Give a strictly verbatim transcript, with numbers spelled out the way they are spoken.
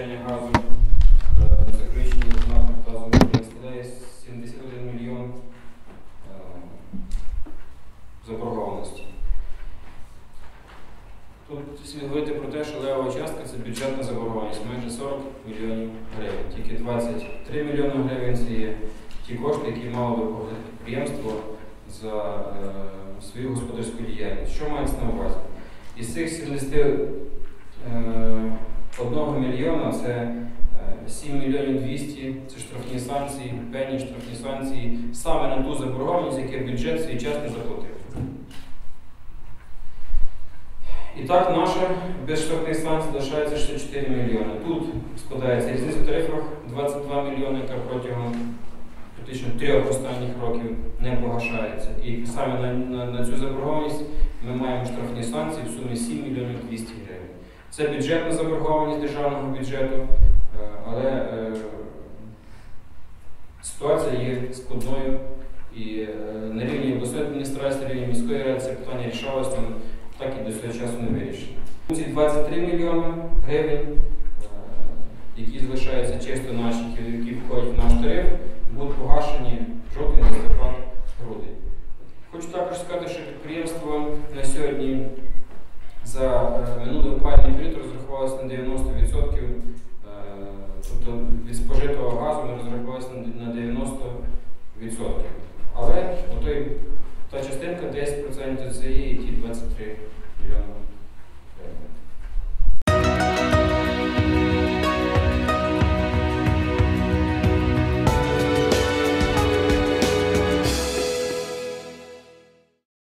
постачання газу за кричення знаком газу складає сімдесят один мільйон заборгованості. Тут слід говорити про те, що левова частка – це бюджетна заборгованість, майже сорок мільйонів гривень. Тільки двадцять три мільйони гривень – це є ті кошти, які мало би погасити підприємство за е, свою господарську діяльність. Що мається на увазі? Із цих сімдесят один мільйона – це сім мільйонів двісті – це штрафні санкції, пені штрафні санкції, саме на ту заборгованість, яку бюджет свій час не заплатив. І так, наша без штрафних санкцій лишається шістдесят чотири мільйони. Тут складається різниця в тарифах двадцять два мільйони, яка протягом практично трьох останніх років не погашається. І саме на, на, на цю заборгованість ми маємо штрафні санкції в сумі сім мільйонів двісті гривень. Це бюджетна заборгованість державного бюджету, але е, ситуація є складною. І е, на рівні обласної адміністрації, на рівні міської ради це питання рішалося, так і до цього часу не вирішено. Ці двадцять три мільйони гривень, які залишаються чисто наші, які входять в наш тариф, будуть погашені жовтень, листопад, грудень. Хочу також сказати, що підприємство на сьогодні за минулий опалювальний період розрахувалося на дев'яносто відсотків, тобто від спожитого газу ми розрахувалися на дев'яносто відсотків. Але отой, та частинка десять відсотків це є і ті двадцять три відсотки.